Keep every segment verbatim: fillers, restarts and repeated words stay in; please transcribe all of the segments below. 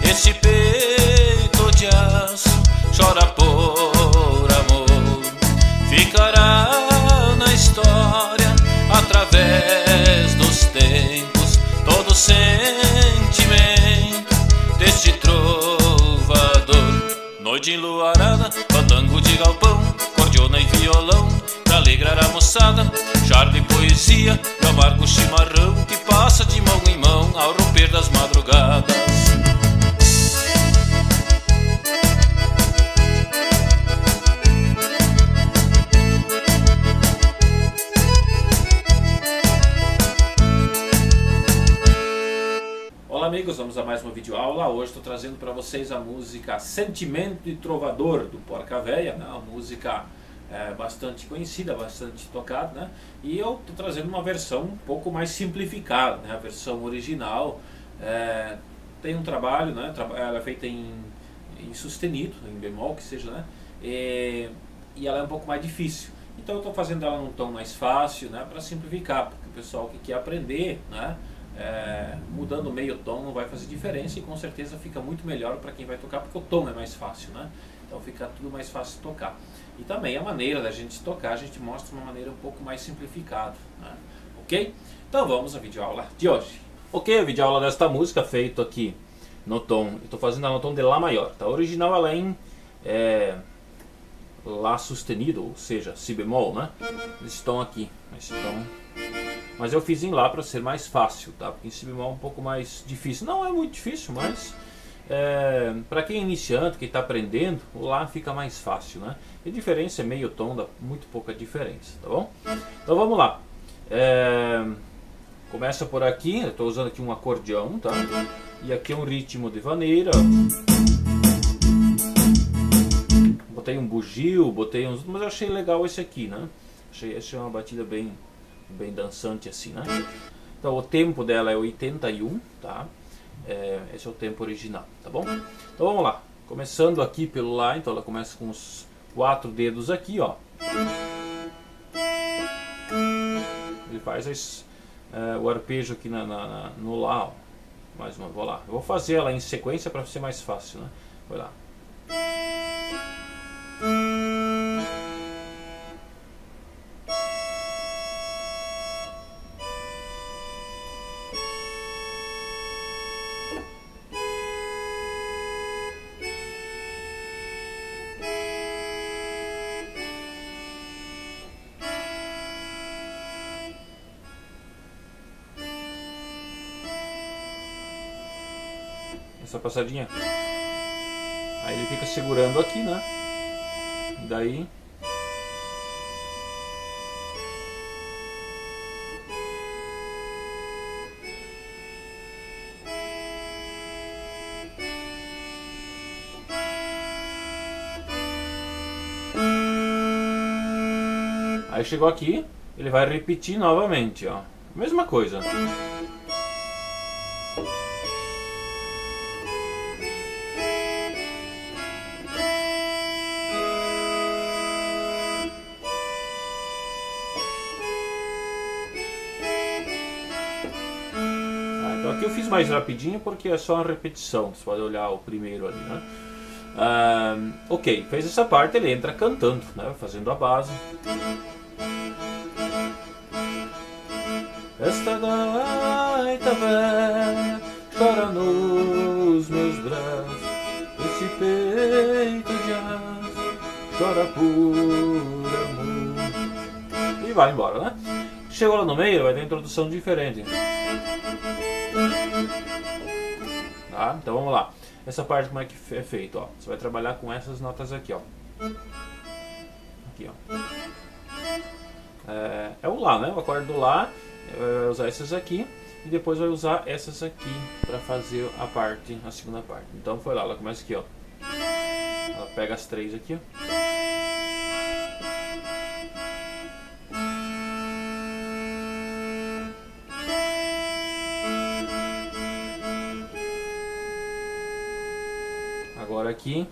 Esse peito de aço chora por amor, ficará na história através dos tempos todo sentimento deste trovador. Noite enluarada, fandango de galpão, cordiona e violão pra alegrar a moçada, charme e poesia e amargo chimarrão que passa de mão em mão ao romper das madrugadas. Olá amigos, vamos a mais uma videoaula. Hoje estou trazendo para vocês a música Sentimento de Trovador, do Porca Véia, né? Uma música é, bastante conhecida, bastante tocada, né? E eu estou trazendo uma versão um pouco mais simplificada, né? A versão original é, tem um trabalho, né? Ela é feita em, em sustenido, em bemol, que seja, né? E, e ela é um pouco mais difícil. Então eu estou fazendo ela num tom mais fácil, né? Para simplificar, porque o pessoal que quer aprender, né? É, mudando meio tom não vai fazer diferença e com certeza fica muito melhor para quem vai tocar, porque o tom é mais fácil, né? Então fica tudo mais fácil de tocar. E também a maneira da gente tocar, a gente mostra uma maneira um pouco mais simplificada, né? Ok? Então vamos à videoaula de hoje. Ok, a videoaula desta música feita aqui no tom, eu estou fazendo ela no tom de Lá maior, tá? A original ela é em é, Lá sustenido, ou seja, Si bemol, né? Esse tom aqui, esse tom. Mas eu fiz em Lá para ser mais fácil, tá? Porque em Si bemol é um pouco mais difícil. Não é muito difícil, mas é, para quem é iniciante, quem está aprendendo, o Lá fica mais fácil, né? E a diferença é meio tom, dá muito pouca diferença, tá bom? Então vamos lá. É, começa por aqui, eu estou usando aqui um acordeão, tá? E aqui é um ritmo de vaneira. Botei um bugio, botei uns... mas eu achei legal esse aqui, né? Achei essa é uma batida bem... bem dançante assim, né? Então o tempo dela é oitenta e um, tá? É, esse é o tempo original, tá bom? Então vamos lá, começando aqui pelo Lá, então ela começa com os quatro dedos aqui, ó. Ele faz esse, é, o arpejo aqui na, na, na, no Lá, ó. Mais uma, vou lá. Eu vou fazer ela em sequência para ser mais fácil, né? Vai lá. Essa passadinha, aí ele fica segurando aqui, né? E daí aí chegou aqui, ele vai repetir novamente, ó, mesma coisa. Aqui eu fiz mais rapidinho porque é só uma repetição, você pode olhar o primeiro ali, né? Ah, ok, fez essa parte, ele entra cantando, né? Fazendo a base. Esta gaita velha chora nos meus braços, esse peito de aço chora por amor. E vai embora, né? Chegou lá no meio, vai ter uma introdução diferente. Tá? Então vamos lá. Essa parte como é que é feito, ó. Você vai trabalhar com essas notas aqui, ó. Aqui, ó. É, é o Lá, né? O acorde do Lá. Vai usar essas aqui e depois vai usar essas aqui para fazer a parte, a segunda parte. Então foi lá, ela começa aqui, ó. Ela pega as três aqui, ó. Agora aqui.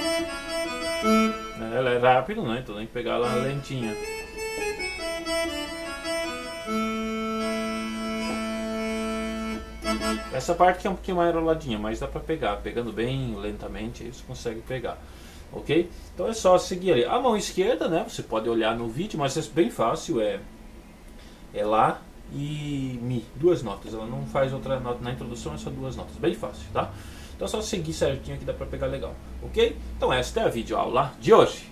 Ela é rápido, né? Então tem que pegar ela lentinha. Essa parte que é um pouquinho mais enroladinha, mas dá pra pegar. Pegando bem lentamente, aí você consegue pegar. Ok? Então é só seguir ali. A mão esquerda, né? Você pode olhar no vídeo, mas é bem fácil. É, é Lá e Mi. Duas notas. Ela não faz outra nota na introdução, é só duas notas. Bem fácil, tá? Então é só seguir certinho que dá pra pegar legal. Ok? Então esta é a videoaula de hoje.